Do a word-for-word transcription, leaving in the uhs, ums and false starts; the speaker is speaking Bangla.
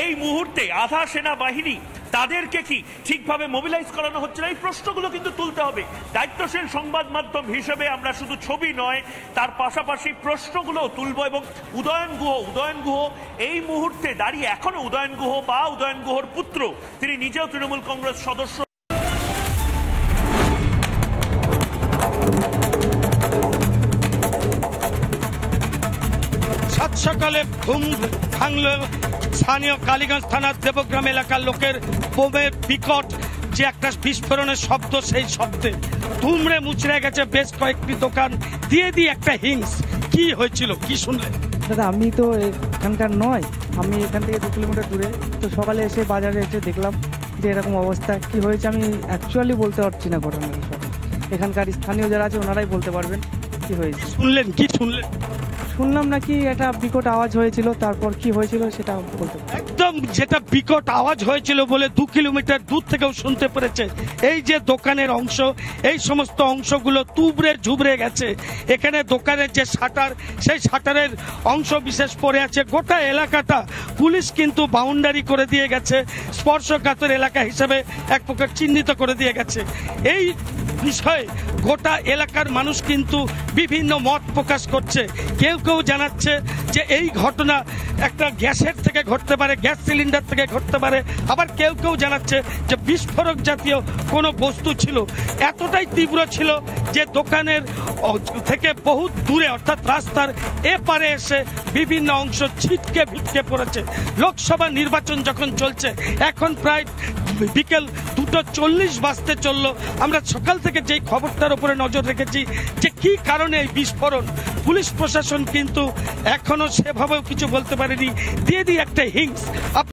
এই মুহূর্তে আধা সেনাবাহিনী তাদেরকে কি ঠিকভাবে মোবিলাইজ করানো হচ্ছে না? এই প্রশ্নগুলো কিন্তু তুলতে হবে। দায়িত্বশীল সংবাদ মাধ্যম হিসেবে আমরা শুধু ছবি নয়, তার পাশাপাশি প্রশ্নগুলো তুলব। এবং উদয়ন গুহ উদয়ন গুহ এই মুহূর্তে দাঁড়িয়ে, এখনো উদয়ন গুহ বা উদয়ন গুহর পুত্র, তিনি নিজেও তৃণমূল কংগ্রেস সদস্য। সাত সকালে ঘুম ভাঙল স্থানীয় কালীগঞ্জ থানার দেবগ্রাম এলাকার লোকের। বোমের বিকট যে একটা বিস্ফোরণের শব্দ, সেই শব্দে তুমড়ে মুচড়ে গেছে বেশ কয়েকটি দোকান। দিয়ে দিয়ে একটা হিংস। কি হয়েছিল, কি শুনলেন? দাদা, আমি তো এখানকার নয়, আমি এখান থেকে দু কিলোমিটার দূরে। তো সকালে এসে বাজারে এসে দেখলাম যে এরকম অবস্থা। কি হয়েছে আমি অ্যাকচুয়ালি বলতে পারছি না ঘটনার সব। এখানকার স্থানীয় যারা আছে ওনারাই বলতে পারবেন কি হয়েছে। শুনলেন, কি শুনলেন? শুনলাম নাকি একটা বিকট আওয়াজ হয়েছিল, তারপর কি হয়েছিল সেটা বলতে। একদম যেটা বিকট আওয়াজ হয়েছিল বলে দু কিলোমিটার দূর থেকেও শুনতে পেরেছে। এই যে দোকানের অংশ, এই সমস্ত অংশগুলো তুবড়ে ঝুবড়ে গেছে। এখানে দোকানের যে শাটার, সেই শাটারের অংশ বিশেষ পড়ে আছে। গোটা এলাকাটা পুলিশ কিন্তু বাউন্ডারি করে দিয়ে গেছে, স্পর্শকাতর এলাকা হিসেবে এক প্রকার চিহ্নিত করে দিয়ে গেছে। এই বিষয়ে গোটা এলাকার মানুষ কিন্তু বিভিন্ন মত প্রকাশ করছে। কেউ কেউ জানাচ্ছে যে এই ঘটনা একটা গ্যাসের থেকে ঘটতে পারে, গ্যাস সিলিন্ডার থেকে ঘটতে পারে। আবার কেউ কেউ জানাচ্ছে যে বিস্ফোরক জাতীয় কোনো বস্তু ছিল। এতটাই তীব্র ছিল যে দোকানের থেকে বহু দূরে, অর্থাৎ রাস্তার এপারে এসে বিভিন্ন অংশ ছিটকে ভিটকে পড়েছে। লোকসভা নির্বাচন যখন চলছে, এখন প্রায় বিকেল দুটো চল্লিশ বাজতে চললো। আমরা সকাল থেকে যেই খবরটার উপরে নজর রেখেছি যে কি কারণে এই বিস্ফোরণ, পুলিশ প্রশাসন কিন্তু এখনো সেভাবেও কিছু বলতে পারেনি। দিয়ে দিয়ে একটা হিংস।